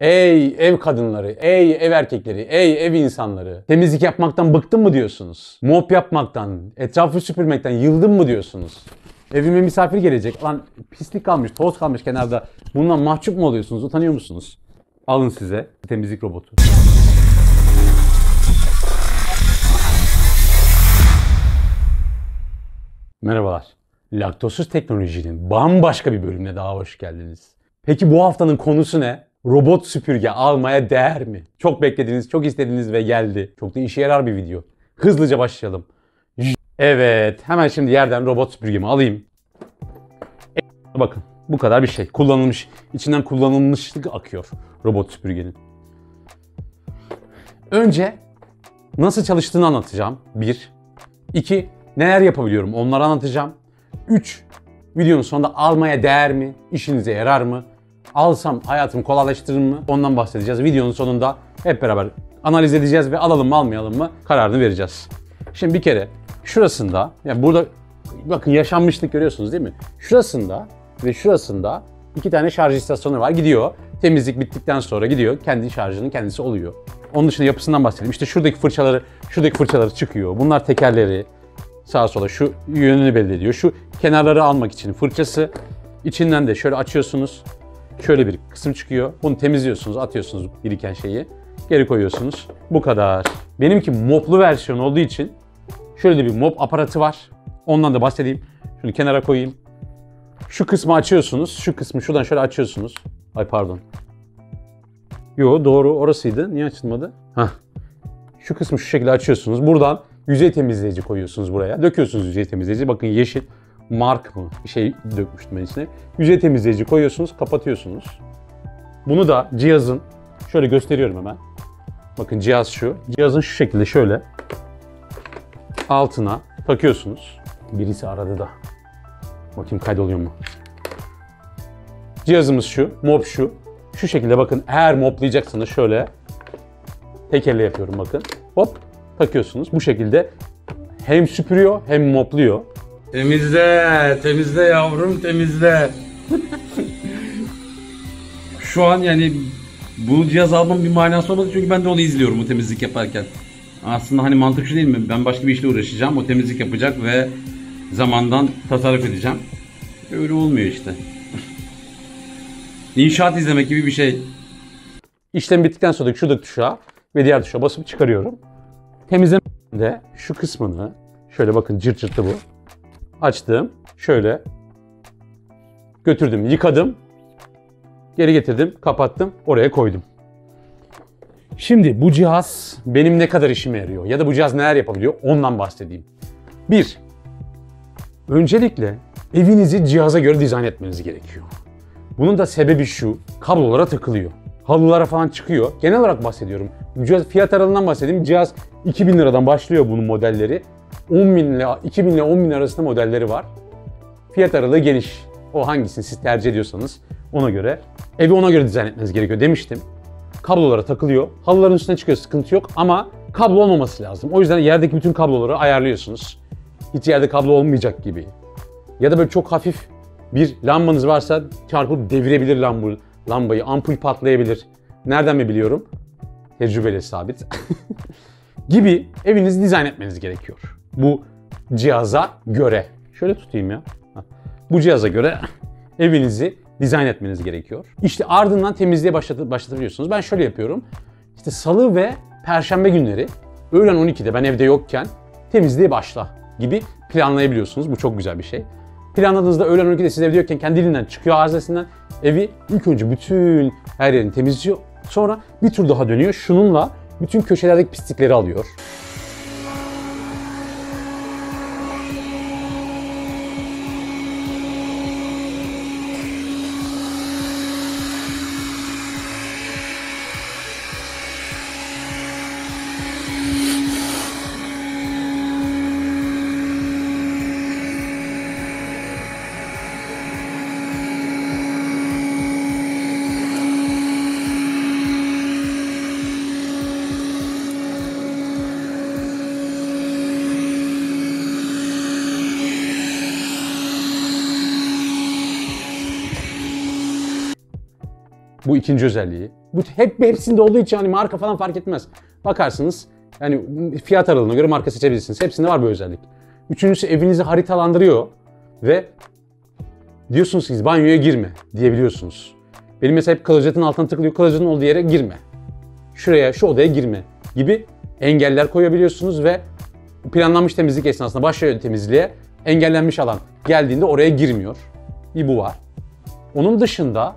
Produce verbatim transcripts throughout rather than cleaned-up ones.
Ey ev kadınları, ey ev erkekleri, ey ev insanları. Temizlik yapmaktan bıktın mı diyorsunuz? Mop yapmaktan, etrafı süpürmekten yıldın mı diyorsunuz? Evime misafir gelecek. Lan pislik kalmış, toz kalmış kenarda. Bundan mahcup mu oluyorsunuz? Utanıyor musunuz? Alın size temizlik robotu. Merhabalar. Laktozsuz teknolojinin bambaşka bir bölümüne daha hoş geldiniz. Peki bu haftanın konusu ne? Robot süpürge almaya değer mi? Çok beklediğiniz, çok istediğiniz ve geldi. Çok da işe yarar bir video. Hızlıca başlayalım. Evet, hemen şimdi yerden robot süpürgemi alayım. Bakın, bu kadar bir şey. Kullanılmış, içinden kullanılmışlık akıyor robot süpürgenin. Önce nasıl çalıştığını anlatacağım. Bir. İki. Neler yapabiliyorum onları anlatacağım. Üç. Videonun sonunda almaya değer mi? İşinize yarar mı? Alsam hayatımı kolaylaştırır mı? Ondan bahsedeceğiz. Videonun sonunda hep beraber analiz edeceğiz ve alalım mı almayalım mı kararını vereceğiz. Şimdi bir kere şurasında, yani burada bakın yaşanmışlık görüyorsunuz değil mi? Şurasında ve şurasında iki tane şarj istasyonu var. Gidiyor. Temizlik bittikten sonra gidiyor. Kendi şarjının kendisi oluyor. Onun dışında yapısından bahsedelim. İşte şuradaki fırçaları, şuradaki fırçaları çıkıyor. Bunlar tekerleri. Sağa sola şu yönünü belli ediyor. Şu kenarları almak için fırçası. İçinden de şöyle açıyorsunuz. Şöyle bir kısım çıkıyor. Bunu temizliyorsunuz, atıyorsunuz biriken şeyi. Geri koyuyorsunuz. Bu kadar. Benimki moplu versiyon olduğu için şöyle de bir mop aparatı var. Ondan da bahsedeyim. Şunu kenara koyayım. Şu kısmı açıyorsunuz. Şu kısmı şuradan şöyle açıyorsunuz. Ay pardon. Yo doğru orasıydı. Niye açılmadı? Hah. Şu kısmı şu şekilde açıyorsunuz. Buradan yüzey temizleyici koyuyorsunuz buraya. Döküyorsunuz yüzey temizleyici. Bakın yeşil. Mark mı? Bir şey dökmüştüm ben içine. Yüzey temizleyici koyuyorsunuz, kapatıyorsunuz. Bunu da cihazın, şöyle gösteriyorum hemen. Bakın cihaz şu. Cihazın şu şekilde şöyle altına takıyorsunuz. Birisi aradı da. Bakayım kaydoluyor mu? Cihazımız şu, mop şu. Şu şekilde bakın eğer moplayacaksınız şöyle tek elle yapıyorum bakın. Hop takıyorsunuz. Bu şekilde hem süpürüyor hem mopluyor. Temizle, temizle yavrum, temizle. Şu an yani bu cihaz almam bir manası olmadı çünkü ben de onu izliyorum bu temizlik yaparken. Aslında hani mantık şu değil mi? Ben başka bir işle uğraşacağım, o temizlik yapacak ve zamandan tasarruf edeceğim. Öyle olmuyor işte. İnşaat izlemek gibi bir şey. İşlem bittikten sonra şuradaki tuşa ve diğer tuşa basıp çıkarıyorum. Temizlemede şu kısmını, şöyle bakın cırt cırtlı bu. Açtım, şöyle götürdüm, yıkadım, geri getirdim, kapattım, oraya koydum. Şimdi bu cihaz benim ne kadar işime yarıyor ya da bu cihaz neler yapabiliyor ondan bahsedeyim. Bir, öncelikle evinizi cihaza göre dizayn etmeniz gerekiyor. Bunun da sebebi şu, kablolara takılıyor. Halılara falan çıkıyor. Genel olarak bahsediyorum. Cihaz fiyat aralığından bahsedeyim. Cihaz iki bin liradan başlıyor bunun modelleri. on bin ile iki bin ile on bin arasında modelleri var. Fiyat aralığı geniş. O hangisini siz tercih ediyorsanız ona göre. Evi ona göre dizayn etmeniz gerekiyor demiştim. Kablolara takılıyor. Halıların üstüne çıkıyor, sıkıntı yok ama kablo olmaması lazım. O yüzden yerdeki bütün kabloları ayarlıyorsunuz. Hiç yerde kablo olmayacak gibi. Ya da böyle çok hafif bir lambanız varsa çarpıp devirebilir lambayı, lambayı ampul patlayabilir. Nereden mi biliyorum? Tecrübeyle sabit. gibi evinizi dizayn etmeniz gerekiyor. Bu cihaza göre. Şöyle tutayım ya. Bu cihaza göre evinizi dizayn etmeniz gerekiyor. İşte ardından temizliğe başlat başlatabiliyorsunuz. Ben şöyle yapıyorum. İşte salı ve perşembe günleri öğlen on ikide ben evde yokken temizliğe başla gibi planlayabiliyorsunuz. Bu çok güzel bir şey. Planladığınızda öğlen on ikide siz evde yokken kendiliğinden çıkıyor arızasından. Evi ilk önce bütün her yerini temizliyor. Sonra bir tur daha dönüyor. Şununla bütün köşelerdeki pislikleri alıyor. Bu ikinci özelliği. Bu hep hepsinde olduğu için hani marka falan fark etmez. Bakarsınız yani fiyat aralığına göre marka seçebilirsiniz. Hepsinde var bu özellik. Üçüncüsü evinizi haritalandırıyor ve diyorsunuz ki banyoya girme diyebiliyorsunuz. Benim mesela hep klozetin altına tıklıyor. Klozetin olduğu yere girme. Şuraya, şu odaya girme gibi engeller koyabiliyorsunuz ve planlanmış temizlik esnasında başlıyor temizliğe. Engellenmiş alan geldiğinde oraya girmiyor. Bir bu var. Onun dışında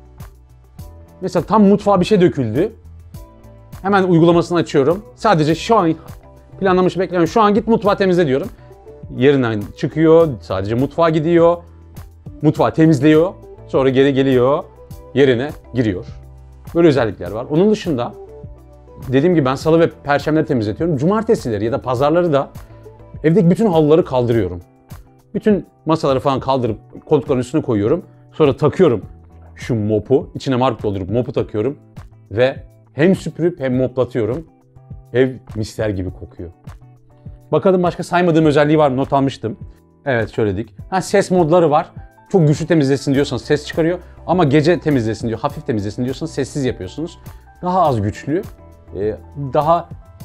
mesela tam mutfağa bir şey döküldü. Hemen uygulamasını açıyorum. Sadece şu an planlamış beklemiyorum. Şu an git mutfağı temizle diyorum. Yerinden çıkıyor. Sadece mutfağa gidiyor. Mutfağı temizliyor. Sonra geri geliyor. Yerine giriyor. Böyle özellikler var. Onun dışında dediğim gibi ben salı ve perşembeleri temizletiyorum. Cumartesileri ya da pazarları da evdeki bütün halıları kaldırıyorum. Bütün masaları falan kaldırıp koltukların üstüne koyuyorum. Sonra takıyorum şu mopu. İçine mark doldurup mopu takıyorum. Ve hem süpürüp hem moplatıyorum. Ev misler gibi kokuyor. Bakalım başka saymadığım özelliği var mı? Not almıştım. Evet söyledik. Ha, ses modları var. Çok güçlü temizlesin diyorsanız ses çıkarıyor. Ama gece temizlesin diyor, hafif temizlesin diyorsanız sessiz yapıyorsunuz. Daha az güçlü, daha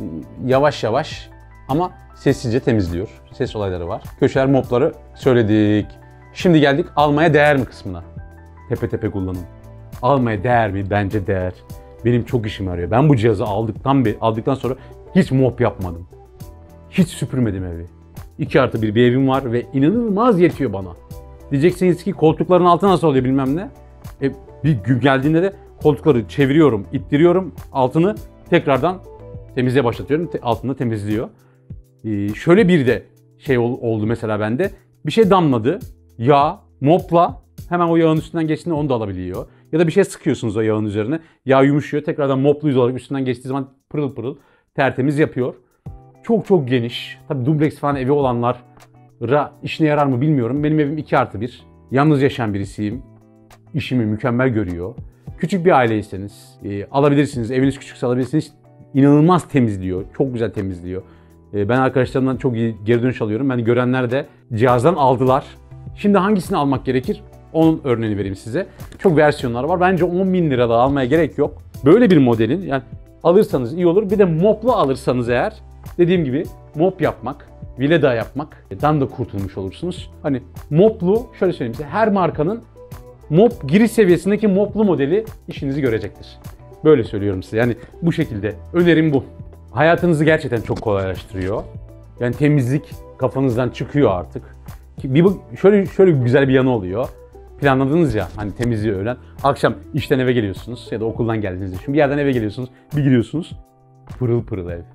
yavaş yavaş ama sessizce temizliyor. Ses olayları var. Köşeler, mopları söyledik. Şimdi geldik almaya değer mi kısmına. Tepe tepe kullanın. Almaya değer mi? Bence değer. Benim çok işime yarıyor. Ben bu cihazı aldıktan beri, aldıktan sonra hiç mop yapmadım. Hiç süpürmedim evi. iki artı bir bir evim var ve inanılmaz yetiyor bana. Diyeceksiniz ki koltukların altı nasıl oluyor bilmem ne. E, bir gün geldiğinde de koltukları çeviriyorum, ittiriyorum. Altını tekrardan temizliğe başlatıyorum. Te, altını temizliyor. Ee, şöyle bir de şey ol, oldu mesela bende. Bir şey damladı. Yağ, mopla hemen o yağın üstünden geçtiğinde onu da alabiliyor. Ya da bir şey sıkıyorsunuz o yağın üzerine. Yağ yumuşuyor. Tekrardan moplu yüz olarak üstünden geçtiği zaman pırıl pırıl tertemiz yapıyor. Çok çok geniş. Tabii dubleks falan evi olanlara işine yarar mı bilmiyorum. Benim evim iki artı bir. Yalnız yaşayan birisiyim. İşimi mükemmel görüyor. Küçük bir aileyseniz e, alabilirsiniz. Eviniz küçükse alabilirsiniz. İnanılmaz temizliyor. Çok güzel temizliyor. E, ben arkadaşlarımdan çok iyi geri dönüş alıyorum. Yani görenler de cihazdan aldılar. Şimdi hangisini almak gerekir? Onun örneğini vereyim size. Çok versiyonlar var. Bence on bin lirada almaya gerek yok. Böyle bir modelin yani alırsanız iyi olur. Bir de moplu alırsanız eğer dediğim gibi mop yapmak, vileda yapmaktan da kurtulmuş olursunuz. Hani moplu şöyle söyleyeyim size her markanın mop giriş seviyesindeki moplu modeli işinizi görecektir. Böyle söylüyorum size. Yani bu şekilde. Önerim bu. Hayatınızı gerçekten çok kolaylaştırıyor. Yani temizlik kafanızdan çıkıyor artık. Bir şöyle şöyle güzel bir yanı oluyor. Planladınız ya hani temizliği öğlen. Akşam işten eve geliyorsunuz ya da okuldan geldiğinizde. Şimdi bir yerden eve geliyorsunuz. Bir gidiyorsunuz. Pırıl pırıl ev.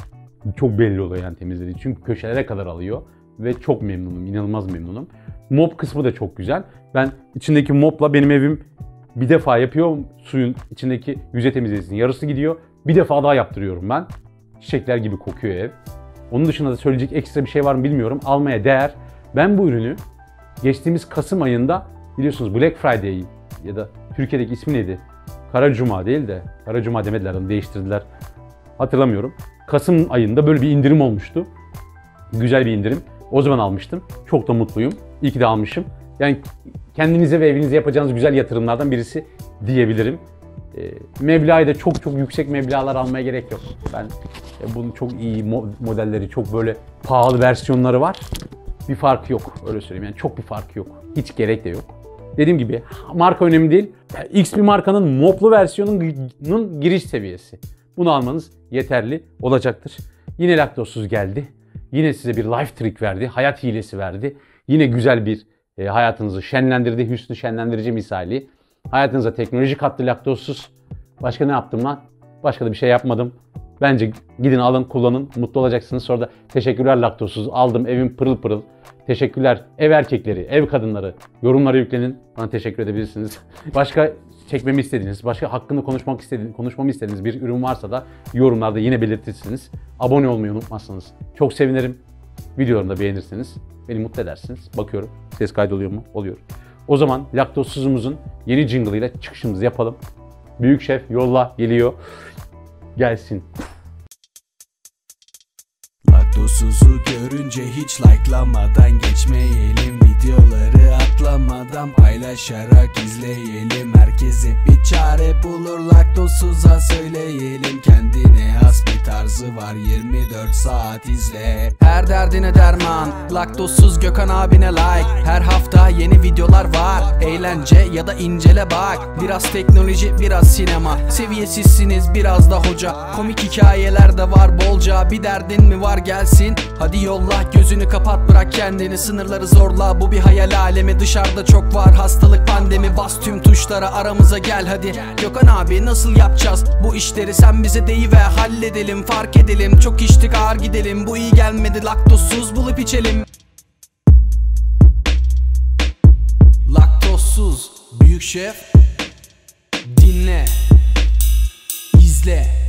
Çok belli oluyor yani temizlediği. Çünkü köşelere kadar alıyor. Ve çok memnunum. İnanılmaz memnunum. Mop kısmı da çok güzel. Ben içindeki mopla benim evim bir defa yapıyor. Suyun içindeki yüzey temizleyicinin yarısı gidiyor. Bir defa daha yaptırıyorum ben. Çiçekler gibi kokuyor ev. Onun dışında da söyleyecek ekstra bir şey var mı bilmiyorum. Almaya değer. Ben bu ürünü geçtiğimiz Kasım ayında biliyorsunuz Black Friday ya da Türkiye'deki ismi neydi? Kara Cuma değil de Kara Cuma demediler, onu değiştirdiler. Hatırlamıyorum. Kasım ayında böyle bir indirim olmuştu. Güzel bir indirim. O zaman almıştım. Çok da mutluyum. İyi ki de almışım. Yani kendinize ve evinize yapacağınız güzel yatırımlardan birisi diyebilirim. E, meblağı da çok çok yüksek meblağlar almaya gerek yok. Ben e, bunun çok iyi mo- modelleri, çok böyle pahalı versiyonları var. Bir fark yok. Öyle söyleyeyim. Yani çok bir fark yok. Hiç gerek de yok. Dediğim gibi marka önemli değil. Yani X bir markanın moplu versiyonunun giriş seviyesi. Bunu almanız yeterli olacaktır. Yine laktozsuz geldi. Yine size bir life trick verdi. Hayat hilesi verdi. Yine güzel bir e, hayatınızı şenlendirdi. Hüsnü şenlendirici misali. Hayatınıza teknoloji kattı laktozsuz. Başka ne yaptım lan? Başka da bir şey yapmadım. Bence gidin alın, kullanın. Mutlu olacaksınız. Sonra da teşekkürler laktozsuz. Aldım, evim pırıl pırıl. Teşekkürler ev erkekleri, ev kadınları. Yorumlara yüklenin. Bana teşekkür edebilirsiniz. Başka çekmemi istediğiniz, başka hakkında konuşmak istediğiniz, konuşmamı istediğiniz bir ürün varsa da yorumlarda yine belirtirsiniz. Abone olmayı unutmazsanız çok sevinirim. Videolarımı da beğenirseniz beni mutlu edersiniz. Bakıyorum ses kaydoluyor mu? Oluyor. O zaman laktozsuzumuzun yeni jingle ile çıkışımızı yapalım. Büyük şef yolla geliyor. Gelsin. Laktozsuzu görünce hiç like'lamadan geçmeyelim videoları atla. atlamadan paylaşarak izleyelim. Herkese bir çare bulur, laktosuza söyleyelim. Kendine has bir tarzı var, yirmi dört saat izle. Her derdine derman, laktozsuz Gökhan abine like. Her hafta yeni videolar var, eğlence ya da incele bak. Biraz teknoloji, biraz sinema, seviyesizsiniz biraz da hoca. Komik hikayeler de var bolca. Bir derdin mi var gelsin, hadi yolla. Gözünü kapat, bırak kendini, sınırları zorla. Bu bir hayal alemi, dışarıda çok var hastalık, pandemi. Bas tüm tuşlara, aramıza gel hadi. Gökhan abi nasıl yapacağız bu işleri, sen bize deyiver halledelim. Fark edelim, çok içtik ağır gidelim. Bu iyi gelmedi, laktozsuz bulup içelim. Laktozsuz Büyük Şef, dinle, izle.